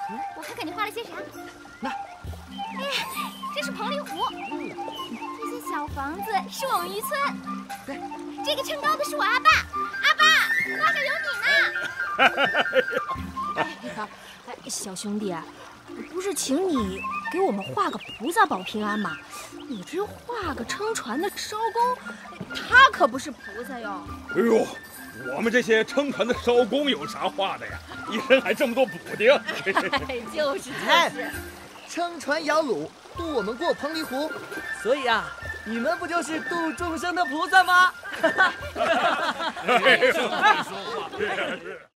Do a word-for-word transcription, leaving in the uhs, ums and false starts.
我看看你画了些啥。 那， 哎呀，这是彭丽湖。嗯，这些小房子是我们渔村。 对， 这个称高的是我阿爸。阿爸，画上有你呢。 哎，哎，小兄弟，不是请你给我们画个菩萨保平安吗？你这画个撑船的艄公，他可不是菩萨哟。 哎呦，我们这些撑船的艄公有啥画的呀？一身还这么多补丁。 哎，就是就是。 撑船摇橹，渡我们过彭蠡湖。所以啊，你们不就是度众生的菩萨吗？ 哎，说话说话。